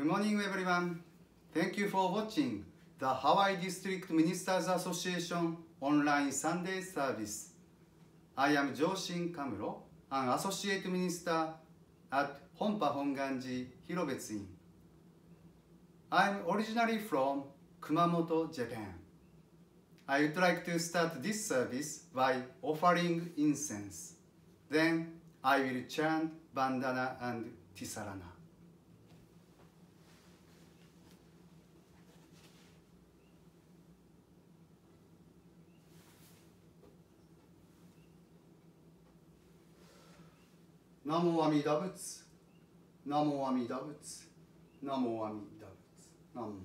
Good morning, everyone. Thank you for watching the Hawaii District Ministers Association online Sunday service. I am Joshin Kamuro, an Associate Minister at Honpa Honganji Hirobetsu-in. I am originally from Kumamoto, Japan. I would like to start this service by offering incense. Then I will chant Vandana and Tisarana. Namo Amida Butsu, Namo Amida Butsu, Namo Amida Butsu, Namo.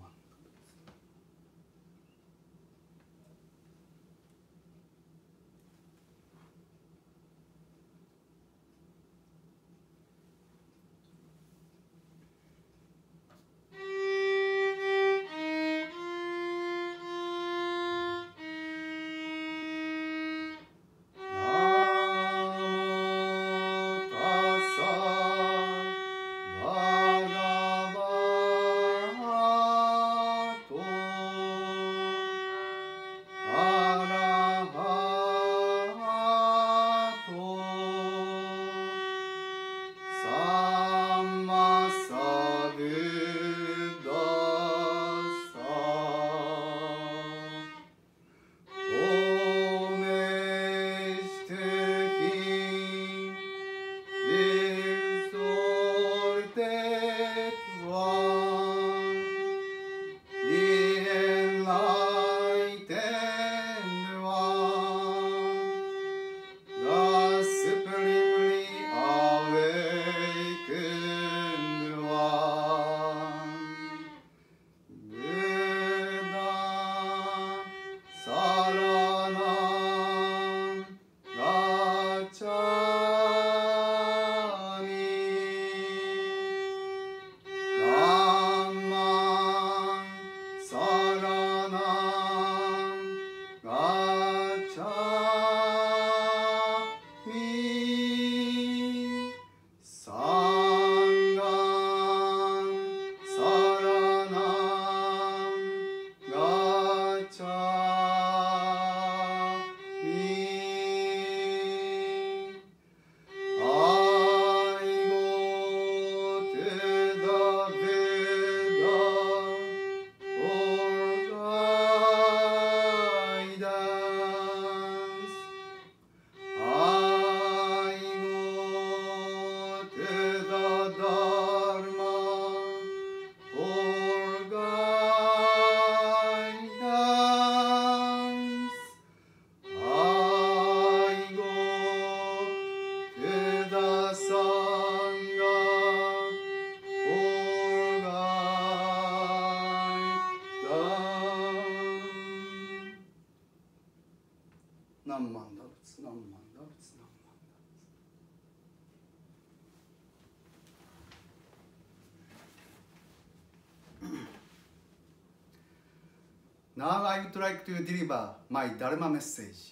Now I would like to deliver my Dharma message.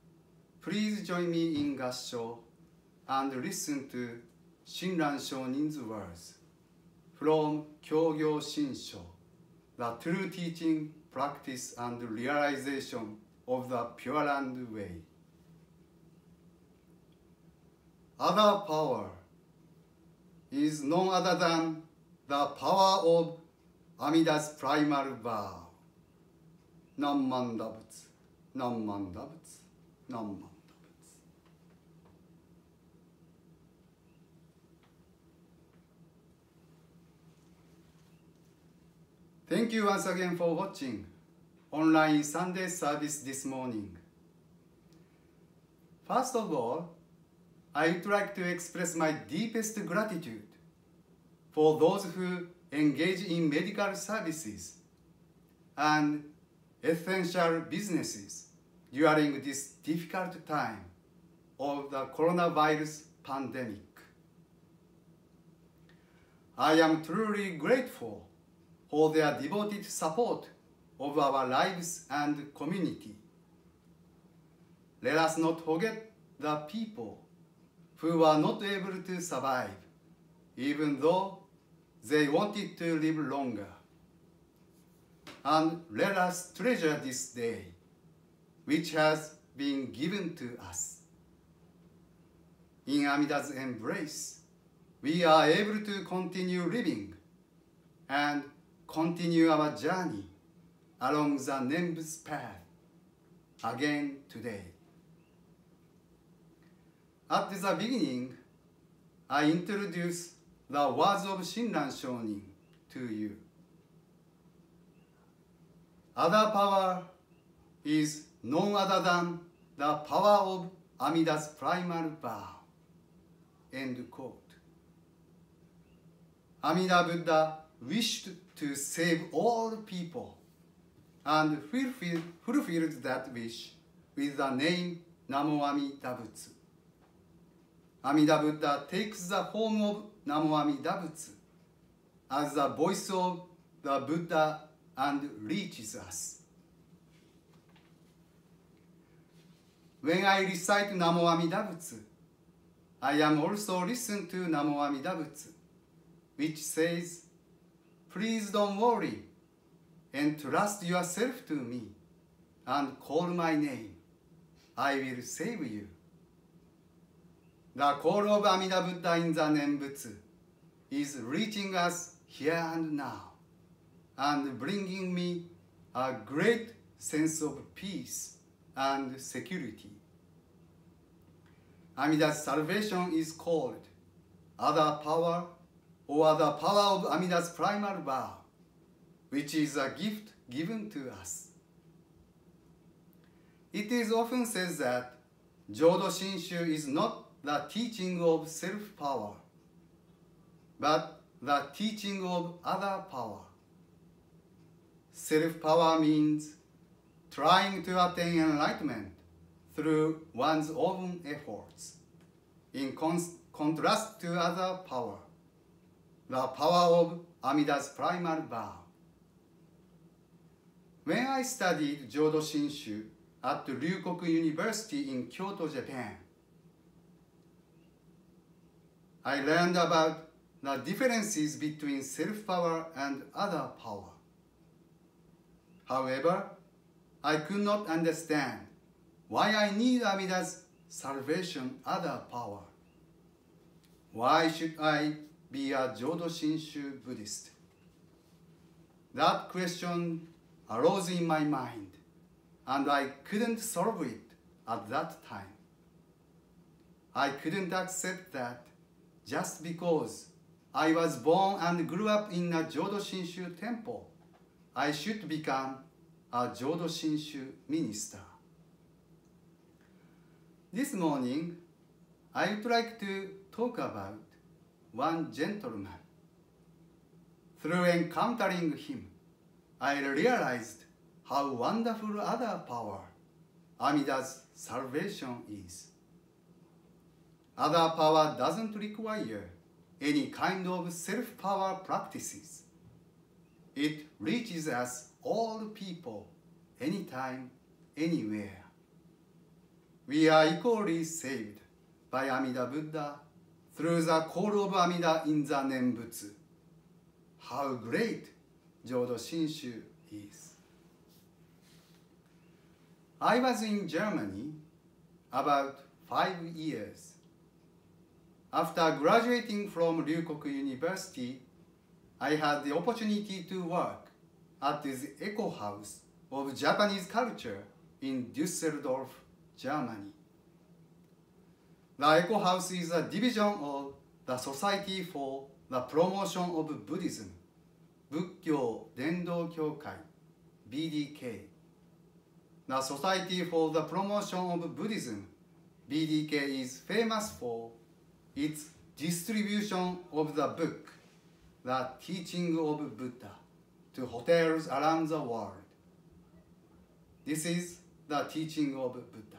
Please join me in Gassho and listen to Shinran Shonin's words from Kyogyo Shinsho, the true teaching, practice, and realization of the Pure Land Way. Other power is none other than the power of Amida's primal vow. Nammanda Butsu, Nammanda Butsu, Nammanda Butsu. Thank you once again for watching online Sunday service this morning. First of all, I would like to express my deepest gratitude for those who engage in medical services and essential businesses during this difficult time of the coronavirus pandemic. I am truly grateful for their devoted support of our lives and community. Let us not forget the people who were not able to survive, even though they wanted to live longer. And let us treasure this day, which has been given to us. In Amida's embrace, we are able to continue living and continue our journey along the Nembutsu path again today. At the beginning, I introduce the words of Shinran Shonin to you. Other power is none other than the power of Amida's primal vow. End quote. Amida Buddha wished to save all people and fulfilled that wish with the name Namo Amida Butsu. Amida Buddha takes the form of Namo Amida Butsu as the voice of the Buddha and reaches us. When I recite Namo Amida Butsu, I am also listening to Namo Amida Butsu, which says, "Please don't worry, entrust yourself to me, and call my name. I will save you." The call of Amida Buddha in the Nembutsu is reaching us here and now, and bringing me a great sense of peace and security. Amida's salvation is called Other Power, or the power of Amida's primal vow, which is a gift given to us. It is often said that Jodo Shinshu is not the teaching of self-power, but the teaching of other power. Self-power means trying to attain enlightenment through one's own efforts, in contrast to other power, the power of Amida's primal vow. When I studied Jodo Shinshu at Ryukoku University in Kyoto, Japan, I learned about the differences between self-power and other power. However, I could not understand why I need Amida's salvation other power. Why should I be a Jodo Shinshu Buddhist? That question arose in my mind, and I couldn't solve it at that time. I couldn't accept that just because I was born and grew up in a Jodo Shinshu temple, I should become a Jodo Shinshu minister. This morning, I would like to talk about one gentleman. Through encountering him, I realized how wonderful other power Amida's salvation is. Other power doesn't require any kind of self-power practices. It reaches us all people, anytime, anywhere. We are equally saved by Amida Buddha through the call of Amida in the Nembutsu. How great Jodo Shinshu is. I was in Germany about 5 years. After graduating from Ryukoku University, I had the opportunity to work at the Eco House of Japanese culture in Düsseldorf, Germany. The Eco House is a division of the Society for the Promotion of Buddhism, Bukkyo Dendo Kyokai, BDK. The Society for the Promotion of Buddhism, BDK, is famous for its distribution of the book, The Teaching of Buddha, to hotels around the world. This is the teaching of Buddha.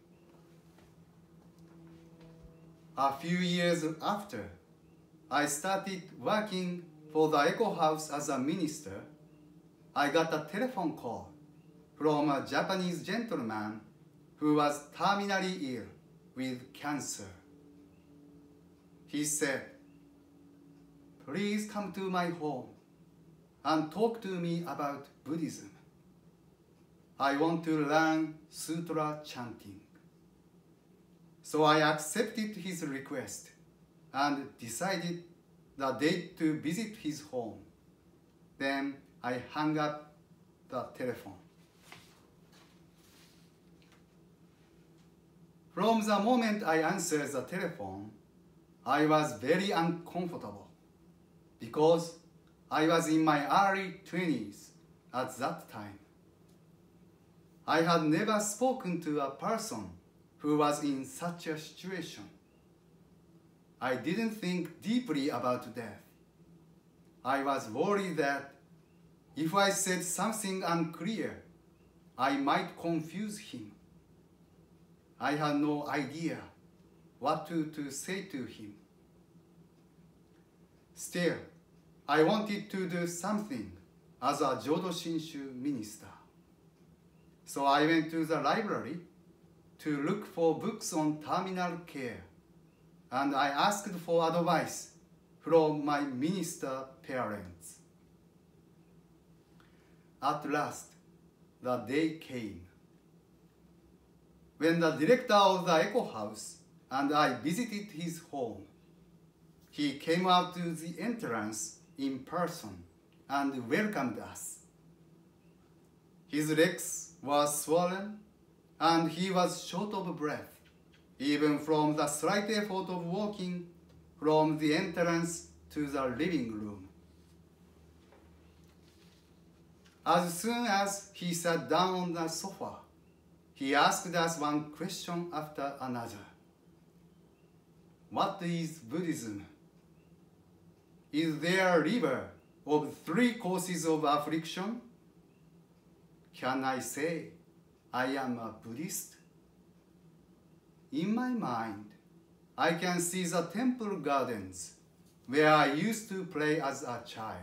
A few years after I started working for the Eco House as a minister, I got a telephone call from a Japanese gentleman who was terminally ill with cancer. He said, please come to my home and talk to me about Buddhism. I want to learn sutra chanting. So I accepted his request and decided the date to visit his home. Then I hung up the telephone. From the moment I answered the telephone, I was very uncomfortable because I was in my early 20s at that time. I had never spoken to a person who was in such a situation. I didn't think deeply about death. I was worried that if I said something unclear, I might confuse him. I had no idea what to say to him. Still, I wanted to do something as a Jodo Shinshu minister. So I went to the library to look for books on terminal care, and I asked for advice from my minister parents. At last, the day came. When the director of the Eco House and I visited his home, he came out to the entrance in person and welcomed us. His legs were swollen and he was short of breath, even from the slight effort of walking from the entrance to the living room. As soon as he sat down on the sofa, he asked us one question after another. What is Buddhism? Is there a river of 3 causes of affliction? Can I say I am a Buddhist? In my mind, I can see the temple gardens where I used to play as a child.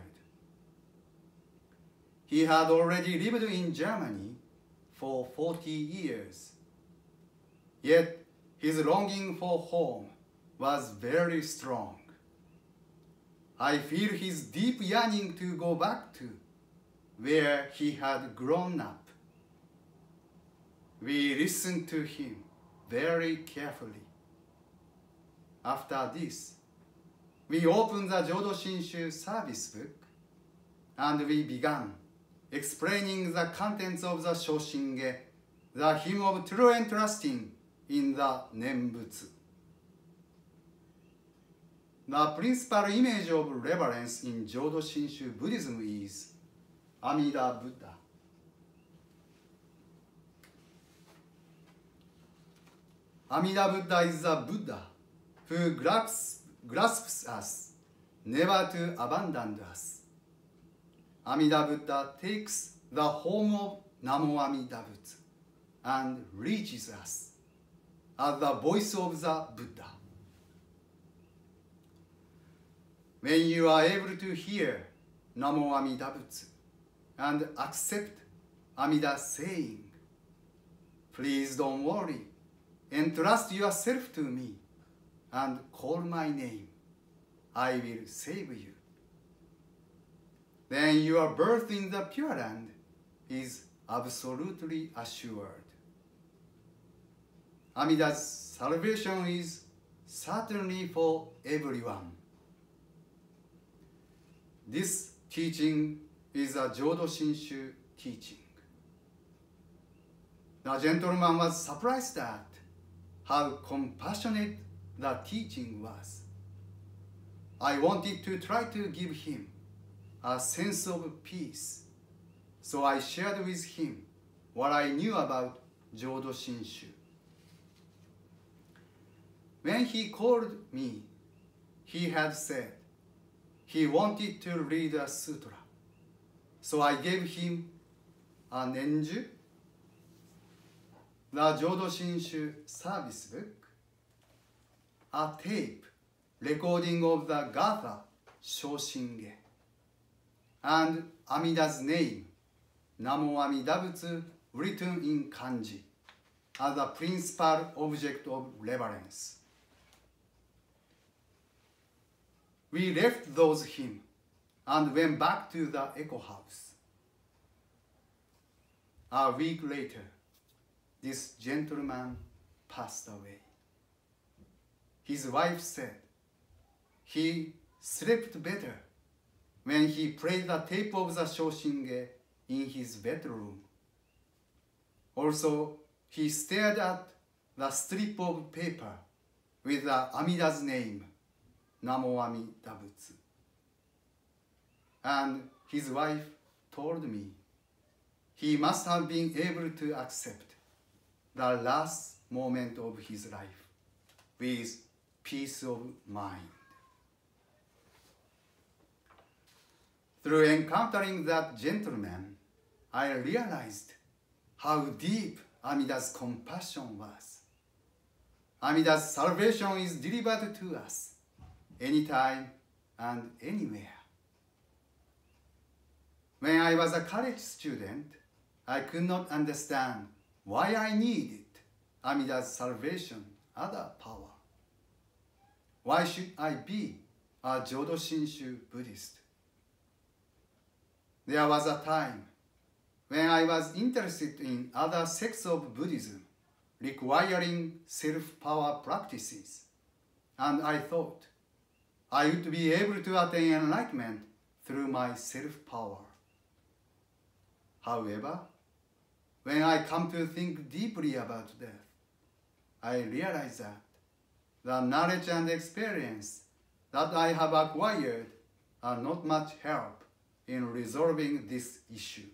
He had already lived in Germany for 40 years. Yet his longing for home was very strong. I feel his deep yearning to go back to where he had grown up. We listened to him very carefully. After this, we opened the Jodo Shinshu service book and we began explaining the contents of the Shoshinge, the hymn of true entrusting in the Nembutsu. The principal image of reverence in Jodo Shinshu Buddhism is Amida Buddha. Amida Buddha is a Buddha who grasps us, never to abandon us. Amida Buddha takes the home of Namo Amida Butsu and reaches us as the voice of the Buddha. When you are able to hear Namo Amida Butsu and accept Amida's saying, please don't worry, entrust yourself to me and call my name, I will save you. Then your birth in the Pure Land is absolutely assured. Amida's salvation is certainly for everyone. This teaching is a Jodo Shinshu teaching. The gentleman was surprised at how compassionate the teaching was. I wanted to try to give him a sense of peace, so I shared with him what I knew about Jodo Shinshu. When he called me, he had said he wanted to read a sutra, so I gave him a Nenju, the Jodo Shinshu service book, a tape recording of the Gatha Shoshinge, and Amida's name, Namo Amida Butsu, written in kanji, as a principal object of reverence. we left those hymns and went back to the Echo House. A week later, this gentleman passed away. His wife said he slept better when he played the tape of the Shoshinge in his bedroom. Also, he stared at the strip of paper with the Amida's name, Namo Amida Butsu. And his wife told me he must have been able to accept the last moment of his life with peace of mind. Through encountering that gentleman, I realized how deep Amida's compassion was. Amida's salvation is delivered to us anytime and anywhere. When I was a college student, I could not understand why I needed Amida's salvation as a power. Why should I be a Jodo Shinshu Buddhist? There was a time when I was interested in other sects of Buddhism requiring self-power practices, and I thought I would be able to attain enlightenment through my self-power. However, when I come to think deeply about death, I realize that the knowledge and experience that I have acquired are not much help in resolving this issue.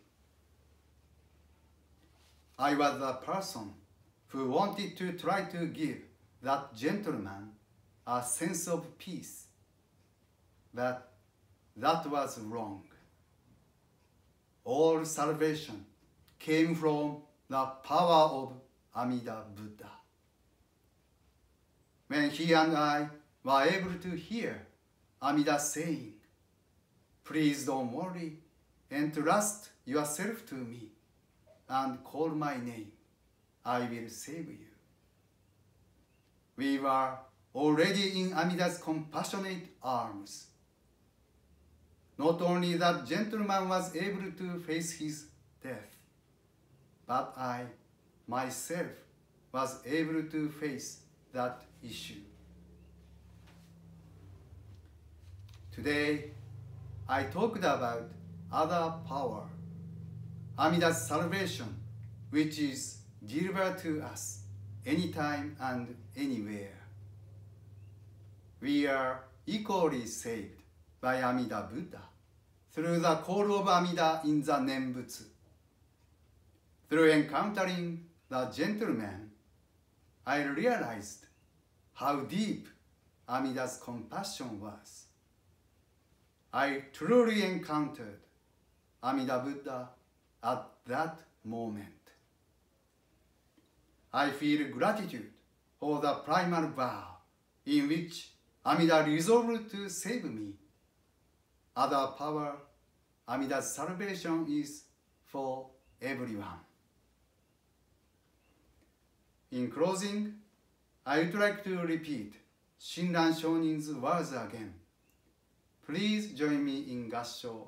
I was the person who wanted to try to give that gentleman a sense of peace, but that was wrong. All salvation came from the power of Amida Buddha. When he and I were able to hear Amida saying, "Please don't worry, entrust yourself to me and call my name, I will save you." We were already in Amida's compassionate arms. Not only that gentleman was able to face his death, but I myself was able to face that issue. Today, I talked about other power, Amida's salvation, which is delivered to us anytime and anywhere. We are equally saved by Amida Buddha through the call of Amida in the Nembutsu. Through encountering the gentleman, I realized how deep Amida's compassion was. I truly encountered Amida Buddha at that moment. I feel gratitude for the primal vow in which Amida resolved to save me. Other power, Amida's salvation is for everyone. In closing, I would like to repeat Shinran Shonin's words again. Please join me in Gassho.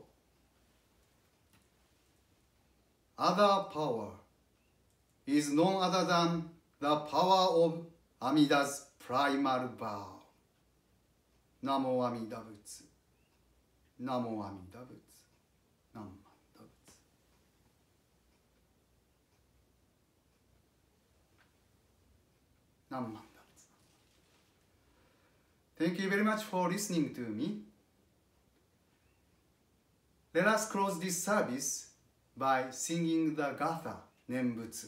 Other power is none other than the power of Amida's primal vow. Namo Amida Butsu. Namo Amida Butsu. Namo Amida Butsu. Namo Amida Butsu. Thank you very much for listening to me. Let us close this service by singing the Gatha Nembutsu.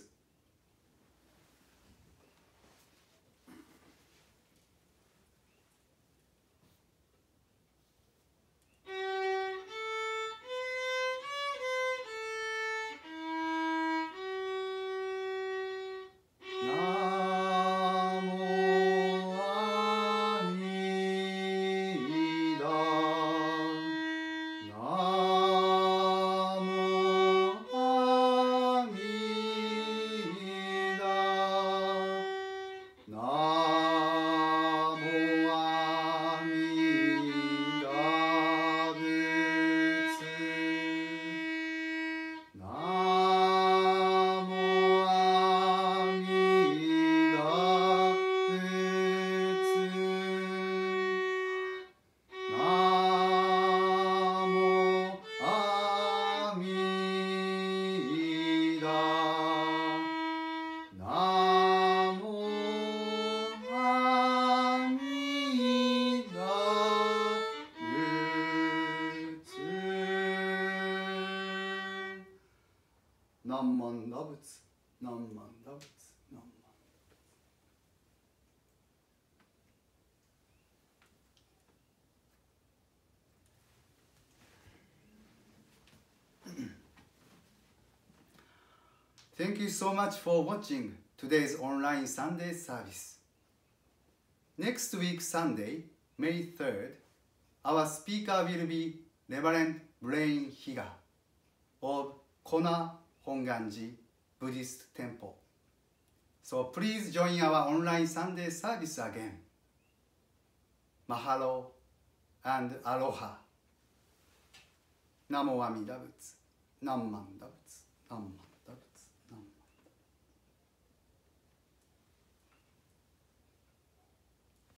何万打仏何万打仏何万。Thank you so much for watching today's online Sunday service. Next week Sunday, May 3rd, our speaker will be Reverend Brain Higa of Kona Honganji Buddhist Temple. So please join our online Sunday service again. Mahalo and aloha. Namo Amida Butsu. Namman Da Butsu.